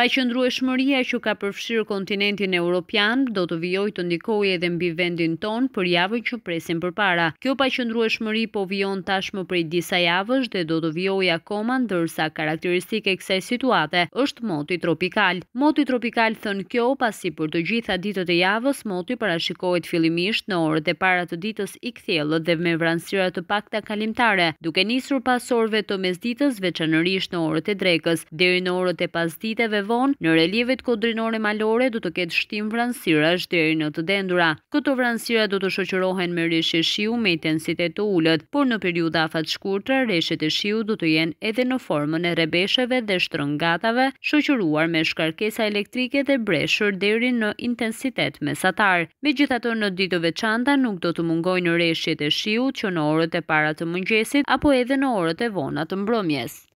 Paqëndrueshmëria që ka përfshirë kontinentin evropian do të vijojë të ndikojë edhe mbi vendin ton për javën që presim përpara. Kjo paqëndrueshmëri po vijon tashmë prej disa javësh dhe do të vijojë akoma, ndërsa karakteristike e kësaj situate është moti tropikal. Moti tropikal thën kjo pasi për të gjitha ditët e javës moti parashikohet fillimisht në orët e para të ditës i kthjellët dhe me vranësira të pakta kalimtare, duke nisur pas orëve të mesditës, veçanërisht në orët e drekës, deri në orët e pasditeve vonë, në relievet kodrinore malore do të ketë shtim vranësirash deri në të dendura. Këto vranësira do të shoqërohen me reshje shiu me intensitet të ulët, por në periudha afat shkurtra reshjet e shiut do të jenë edhe në formën e rrebesheve dhe shtrëngatave, shoqëruar me shkarkesa elektrike dhe breshur deri në intensitet mesatar. Megjithatë, në ditë të veçanta nuk do të mungojnë reshjet e shiut që në orët e para të mëngjesit apo edhe në orët e vona të mbrëmjes.